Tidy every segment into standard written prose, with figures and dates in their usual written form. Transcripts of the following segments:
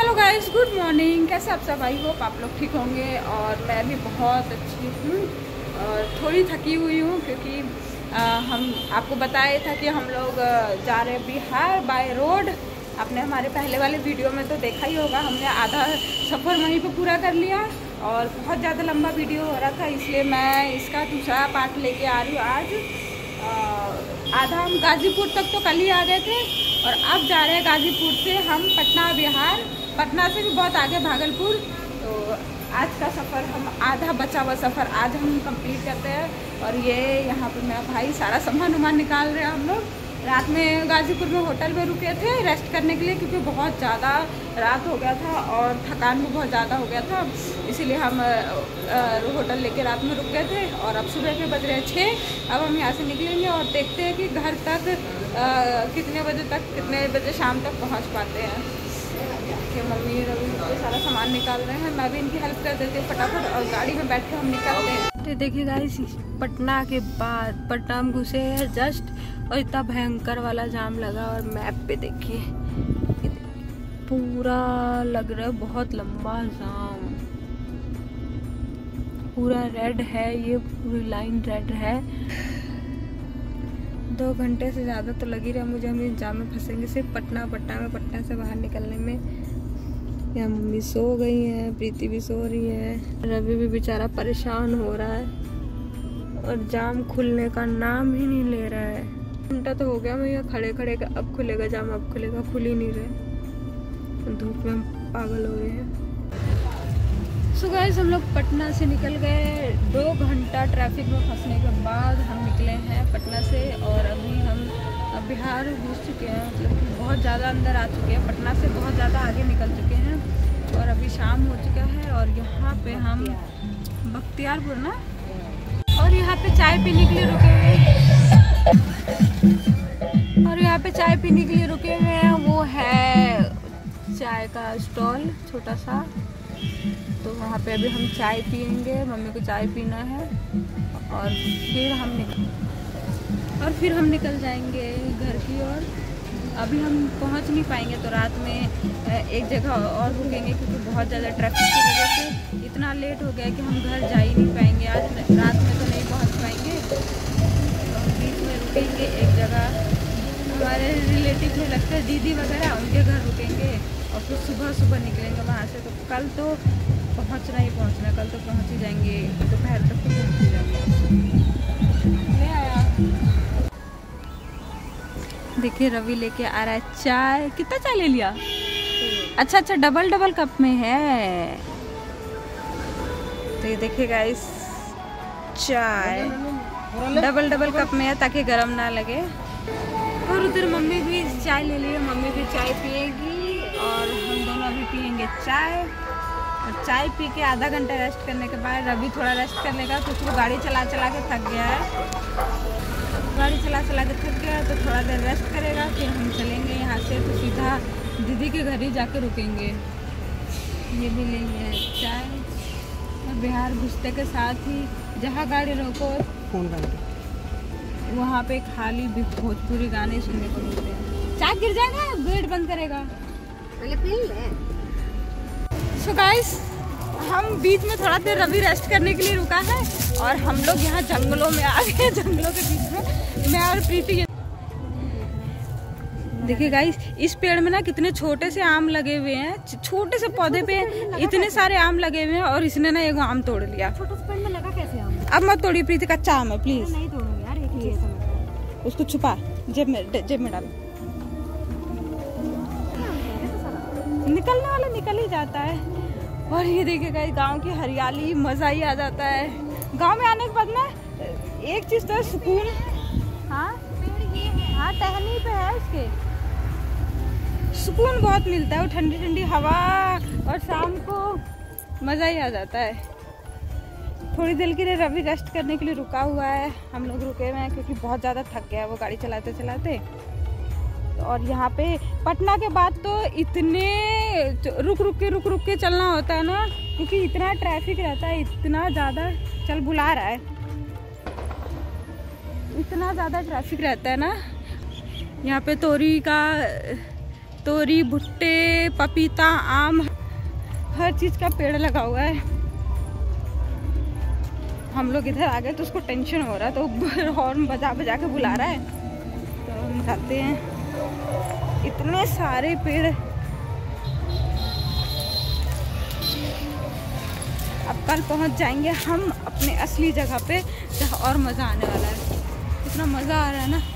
Hello guys, good morning. कैसे आप सब? आई होप आप लोग ठीक होंगे और मैं भी बहुत अच्छी हूँ और थोड़ी थकी हुई हूँ क्योंकि हम आपको बताया था कि हम लोग जा रहे हैं बिहार बाय रोड। आपने हमारे पहले वाले वीडियो में तो देखा ही होगा, हमने आधा सफ़र वहीं पे पूरा कर लिया और बहुत ज़्यादा लंबा वीडियो हो रहा था, इसलिए मैं इसका दूसरा पार्ट लेके आ रही हूँ आज। आधा हम गाज़ीपुर तक तो कल ही आ गए थे और अब जा रहे हैं गाज़ीपुर से हम पटना बिहार, पटना से भी बहुत आगे भागलपुर। तो आज का सफ़र हम आधा बचा हुआ सफ़र आज हम कंप्लीट करते हैं। और ये यहाँ पे मेरा भाई सारा सामान वामान निकाल रहे हैं। हम लोग रात में गाज़ीपुर में होटल में रुके थे रेस्ट करने के लिए क्योंकि बहुत ज़्यादा रात हो गया था और थकान भी बहुत ज़्यादा हो गया था, इसीलिए हम होटल लेके रात में रुक गए थे। और अब सुबह के बज रहे हैं 6। अब हम यहाँ से निकलेंगे और देखते हैं कि घर तक कितने बजे शाम तक पहुँच पाते हैं। कि मम्मी रवि सारा सामान निकाल रहे हैं, मैं भी इनकी हेल्प कर देती हूँ फटाफट और गाड़ी में बैठ के हम निकलते हैं। तो देखिए गाइस, पटना के बाद पटना हम घुसे हैं जस्ट और इतना भयंकर वाला जाम लगा और मैप पे देखिए पूरा लग रहा है बहुत लंबा जाम, पूरा रेड है, ये पूरी लाइन रेड है। 2 घंटे से ज़्यादा तो लग ही रहा है मुझे, हम इस जाम में फंसेंगे सिर्फ पटना से बाहर निकलने में। यहाँ मम्मी सो गई हैं, प्रीति भी सो रही है, रवि भी बेचारा परेशान हो रहा है और जाम खुलने का नाम ही नहीं ले रहा है। घंटा तो हो गया भैया खड़े खड़े का, अब खुलेगा जाम, अब खुलेगा, खुल ही नहीं रहे। धूप में हम पागल हो गए हैं। सो गाइस, हम लोग पटना से निकल गए। 2 घंटा ट्रैफिक में फंसने के बाद हम निकले हैं पटना से और अभी हम बिहार घुस चुके हैं, मतलब कि बहुत ज़्यादा अंदर आ चुके हैं, पटना से बहुत ज़्यादा आगे निकल चुके हैं और अभी शाम हो चुका है। और यहाँ पे हम बख्तियारपुर ना, और यहाँ पे चाय पीने के लिए रुके हुए हैं, वो है चाय का स्टॉल छोटा सा। तो वहाँ पे अभी हम चाय पियेंगे, मम्मी को चाय पीना है और फिर हम निकल जाएंगे घर की ओर। अभी हम पहुँच नहीं पाएंगे तो रात में एक जगह और रुकेंगे क्योंकि बहुत ज़्यादा ट्रैफिक की वजह से इतना लेट हो गया कि हम घर जा ही नहीं पाएंगे। आज रात में तो नहीं पहुँच पाएंगे, तो हम बीच में रुकेंगे एक जगह, हमारे रिलेटिव में लगता है दीदी वगैरह, उनके घर रुकेंगे और फिर सुबह निकलेंगे वहाँ से। तो कल तो पहुँचना, कल तो पहुँच ही जाएंगे, दोपहर तक तो पहुँच ही जाएंगे। ले आया, देखिए रवि लेके आ रहा है चाय। कितना चाय ले लिया? अच्छा, डबल कप में है। तो ये देखिए गाइस, चाय डबल कप में है ताकि गरम ना लगे। और उधर मम्मी भी चाय ले ली है, मम्मी भी चाय पिएगी और हम दोनों भी पियेंगे चाय। और चाय पी के आधा घंटा रेस्ट करने के बाद रवि थोड़ा रेस्ट कर लेगा क्योंकि वो गाड़ी चला के थक गया है। तो थोड़ा देर रेस्ट करेगा, फिर हम चलेंगे यहाँ से। तो सीधा दीदी के घर ही जाके रुकेंगे। ये भी लेंगे चाय और बिहार घुसते के साथ ही जहाँ गाड़ी रोको फोन करके वहाँ पे खाली भोजपुरी गाने सुनने को मिलते हैं। चाय गिर जाएगा, गेट बंद करेगा। सो गाइस, हम बीच में थोड़ा देर रवि रेस्ट करने के लिए रुका है और हम लोग यहाँ जंगलों में आ गए। जंगलों के बीच में मैं और प्रीति। देखिए गाइस, इस पेड़ में ना कितने छोटे से आम लगे हुए हैं, छोटे से पौधे पे इतने सारे आम लगे हुए हैं और इसने ना एगो आम तोड़ लिया। पेड़ में लगा कैसे आम? अब मत तोड़िए प्रीति, कच्चा आम है, प्लीज नहीं तोड़ूंगी यार, एक ही उसको छुपा जेब में डाल। निकलने वाला निकल ही जाता है। और ये देखिए गाइस, गांव की हरियाली, मजा ही आ जाता है। गांव में आने के बाद ना एक चीज तो है, सुकून। हाँ, टहनी पे है, उसके सुकून बहुत मिलता है, वो ठंडी हवा और शाम को मजा ही आ जाता है। थोड़ी देर के लिए रवि रेस्ट करने के लिए रुका हुआ है, हम लोग रुके हुए हैं क्योंकि बहुत ज़्यादा थक गया है वो गाड़ी चलाते। और यहाँ पे पटना के बाद तो इतने रुक के चलना होता है ना, क्योंकि इतना ट्रैफिक रहता है, इतना ज़्यादा चल बुला रहा है, इतना ज़्यादा ट्रैफिक रहता है ना। यहाँ पे तोरी, भुट्टे, पपीता, आम, हर चीज़ का पेड़ लगा हुआ है। हम लोग इधर आ गए तो उसको टेंशन हो रहा है, तो हॉर्न बजा बजा के बुला रहा है, तो हम जाते हैं। इतने सारे पेड़। अब कल पहुंच जाएंगे हम अपने असली जगह पे, जहाँ और मज़ा आने वाला है। इतना मज़ा आ रहा है ना।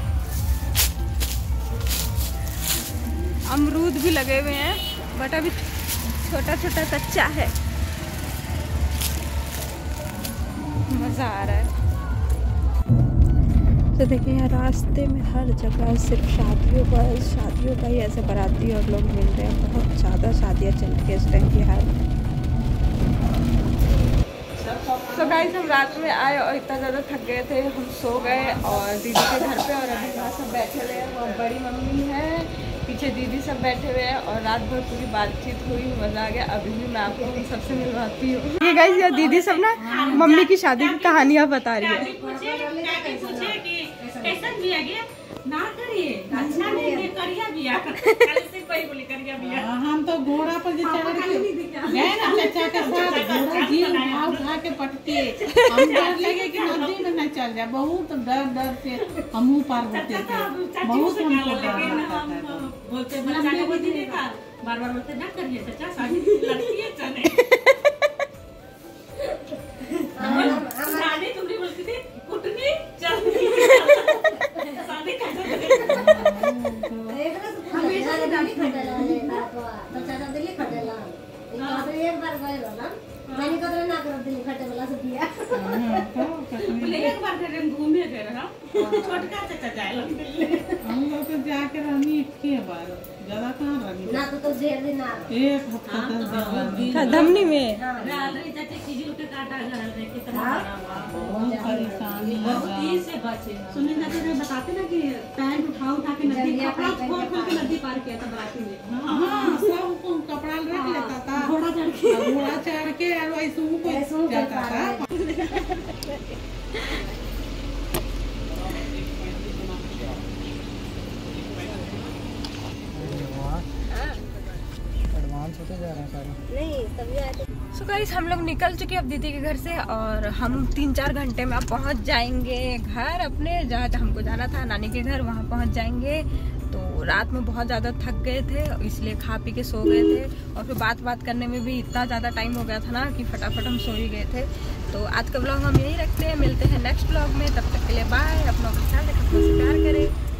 अमरूद भी लगे हुए हैं, बट अभी छोटा छोटा कच्चा है। मज़ा आ रहा है। तो देखिए यहाँ रास्ते में हर जगह सिर्फ शादियों का ही ऐसे बाराती और लोग मिल रहे हैं। बहुत ज़्यादा शादियाँ चल रही है इस टाइम बिहार। तो गाइस हम रात में आए और इतना ज़्यादा थक गए थे, हम सो गए और दीदी के घर पे। और अभी वहाँ सब बैठे हुए हैं, वो बड़ी मम्मी है, पीछे दीदी सब बैठे हुए हैं और रात भर पूरी बातचीत हुई, मज़ा आ गया। अभी भी मैं आपको उन सबसे मिलवाती हूँ। ये गाइस यार दीदी सब ना मम्मी की शादी की कहानियाँ बता रही है। हम तो घोड़ा पर चढ़ के गए ना चाचा के साथ, घोड़ा जी उठा के पटके, हम डर लगे कि नदी में न चल जाए। बहुत डर से हम पार होते थे, बहुत हमको बोलते बार बोलते ना करिए चाचा, शादी लड़की है चले शादी तुमने बोलती थी कुटनी चल शादी एक बार गए ना मैंने कदर ना कर दिल खटे वाला से दिया एक बार घर में घूमे गए ना छोटका चाचा जाए हम लोग तो जाके रहनी एक बार, ज्यादा कहां रहनी ना तो जेर दिन ना एक हफ्ता धमनी में राधे चाचा खिजूर के काटा घर में कितना बड़ा बहुत परेशानी से बचे। सुनील चाचा ने बताते ना कि पैर उठा के नदी कपड़ा खोल के नदी पार किया था बराती में। हां सब कपड़ा रख लेता था, घोड़ा चढ़ के और ऐसे जाता था। सो गाइस हम लोग निकल चुके अब दीदी के घर से और हम 3-4 घंटे में अब पहुंच जाएंगे घर अपने, जहाँ हमको जाना था नानी के घर, वहाँ पहुंच जाएंगे। तो रात में बहुत ज़्यादा थक गए थे, इसलिए खा पी के सो गए थे और फिर बात करने में भी इतना ज़्यादा टाइम हो गया था ना कि फटाफट हम सो ही गए थे। तो आज का ब्लॉग हम यही रखते हैं, मिलते हैं नेक्स्ट ब्लॉग में। तब तक के लिए बाय। अपनों का ख्याल रखें, अपनों से प्यार करें।